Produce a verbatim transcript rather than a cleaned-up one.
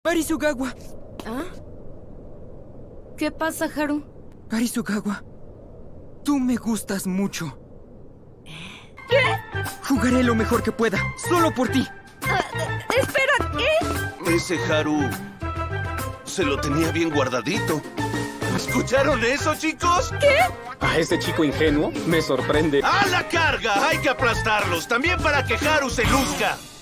Arisugawa. ¿Ah? ¿Qué pasa, Haru? Arisugawa, tú me gustas mucho. ¿Qué? Jugaré lo mejor que pueda, solo por ti. Uh, espera, ¿qué? Ese Haru se lo tenía bien guardadito. ¿Escucharon eso, chicos? ¿Qué? A ese chico ingenuo me sorprende. ¡A la carga! Hay que aplastarlos, también para que Haru se luzca.